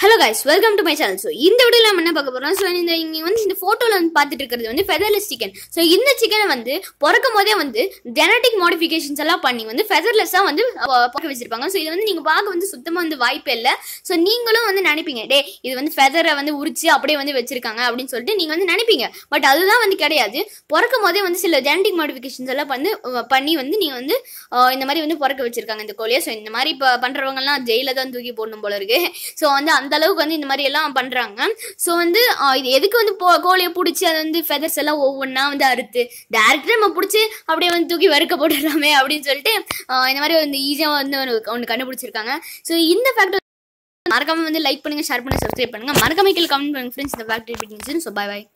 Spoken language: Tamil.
Hello guys, welcome to my channel. So இந்த வீடியோல நம்ம என்ன பார்க்க போறோம்? So இங்க வந்து இந்த போட்டோல வந்து பார்த்துட்டு இருக்கிறது வந்து featherless chicken. So இந்த chicken வந்து பிறக்கும்போதே வந்து genetic modifications எல்லாம் பண்ணி வந்து featherless-ஆ வந்து பிறக்க வச்சிருப்பாங்க. So இது வந்து நீங்க பார்க்க வந்து சுத்தமா வந்து வாய்ப்பே இல்ல. So நீங்களும் வந்து நினைப்பீங்க, டேய் இது வந்து feather-ஐ வந்து உரிச்சு அப்படியே வந்து வச்சிருக்காங்க அப்படினு சொல்லிட்டு நீங்க வந்து நினைப்பீங்க. பட் அதுதான் வந்து கிடையாது. பிறக்கும்போதே வந்து சில genetic modifications எல்லாம் பண்ணி வந்து நீங்க வந்து இந்த மாதிரி வந்து பிறக்க வச்சிருக்காங்க இந்த கோழியை. So இந்த மாதிரி பண்றவங்க எல்லாம் ஜெயில தான் தூக்கி போடணும் போல இருக்கு. So வந்து அந்த அளவுக்கு வந்து இந்த மாதிரி எல்லாம் பண்றாங்க. சோ வந்து இது எதுக்கு வந்து கோழியை பிடிச்சி அது வந்து ஃபெதர்ஸ் எல்லாம் ஒவ்வொன்னா வந்து அறுத்து டைரக்டா நம்ம பிடிச்சி அப்படியே வந்து தூக்கி வறுக்க போட்டுடலாமே அப்படின்னு சொல்லிட்டு இந்த மாதிரி வந்து ஈஸியா வந்து ஒன்று கண்டுபிடிச்சிருக்காங்க. ஸோ இந்த ஃபேக்ட் மறக்காம வந்து லைக் பண்ணுங்க, ஷேர் பண்ணுங்க, சப்ஸ்கிரைப் பண்ணுங்க, மறக்காம கீழே கமெண்ட் பண்ணுங்க ஃப்ரெண்ட்ஸ். இந்த ஃபேக்ட் எப்படி இருந்துச்சு. So bye by.